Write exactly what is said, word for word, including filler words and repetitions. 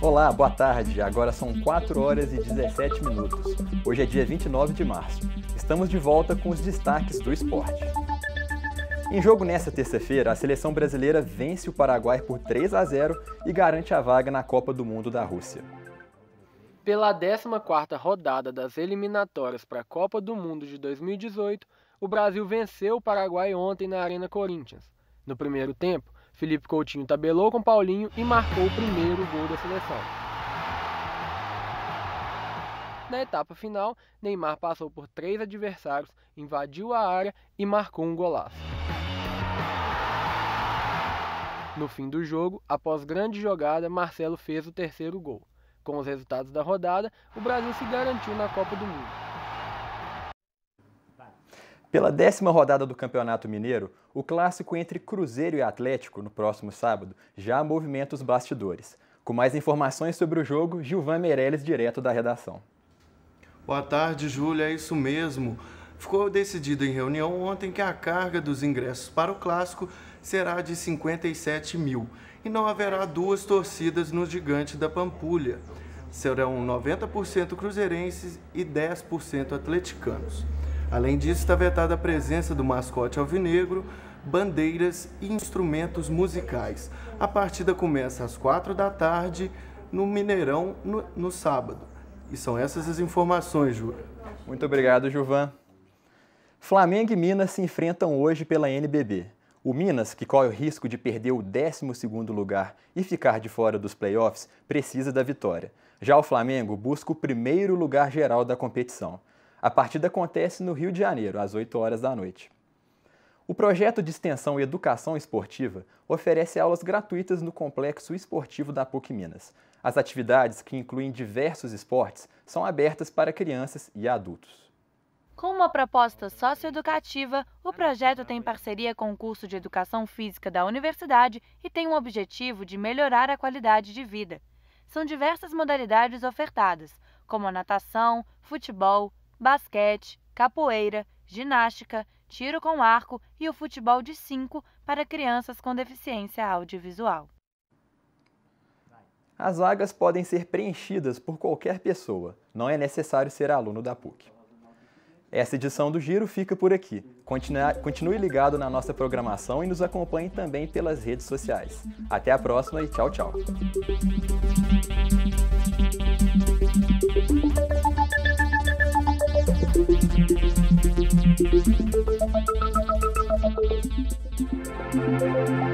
Olá, boa tarde. Agora são quatro horas e dezessete minutos. Hoje é dia vinte e nove de março. Estamos de volta com os destaques do esporte. Em jogo nesta terça-feira, a seleção brasileira vence o Paraguai por três a zero e garante a vaga na Copa do Mundo da Rússia. Pela décima quarta rodada das eliminatórias para a Copa do Mundo de dois mil e dezoito, o Brasil venceu o Paraguai ontem na Arena Corinthians. No primeiro tempo, Felipe Coutinho tabelou com Paulinho e marcou o primeiro gol da seleção. Na etapa final, Neymar passou por três adversários, invadiu a área e marcou um golaço. No fim do jogo, após grande jogada, Marcelo fez o terceiro gol. Com os resultados da rodada, o Brasil se garantiu na Copa do Mundo. Pela décima rodada do Campeonato Mineiro, o clássico entre Cruzeiro e Atlético, no próximo sábado, já movimenta os bastidores. Com mais informações sobre o jogo, Gilvan Meirelles, direto da redação. Boa tarde, Júlia, é isso mesmo. Ficou decidido em reunião ontem que a carga dos ingressos para o clássico será de cinquenta e sete mil e não haverá duas torcidas no Gigante da Pampulha. Serão noventa por cento cruzeirenses e dez por cento atleticanos. Além disso, está vetada a presença do mascote alvinegro, bandeiras e instrumentos musicais. A partida começa às quatro da tarde no Mineirão no, no sábado. E são essas as informações, Júlia. Muito obrigado, Gilvan. Flamengo e Minas se enfrentam hoje pela N B B. O Minas, que corre o risco de perder o décimo segundo lugar e ficar de fora dos playoffs, precisa da vitória. Já o Flamengo busca o primeiro lugar geral da competição. A partida acontece no Rio de Janeiro, às oito horas da noite. O projeto de extensão e educação esportiva oferece aulas gratuitas no Complexo Esportivo da PUC Minas. As atividades, que incluem diversos esportes, são abertas para crianças e adultos. Com uma proposta socioeducativa, o projeto tem parceria com o curso de Educação Física da Universidade e tem o objetivo de melhorar a qualidade de vida. São diversas modalidades ofertadas, como a natação, futebol, basquete, capoeira, ginástica, tiro com arco e o futebol de cinco para crianças com deficiência audiovisual. As vagas podem ser preenchidas por qualquer pessoa, não é necessário ser aluno da PUC. Essa edição do Giro fica por aqui. Continue, continue ligado na nossa programação e nos acompanhe também pelas redes sociais. Até a próxima e tchau, tchau. Thank you.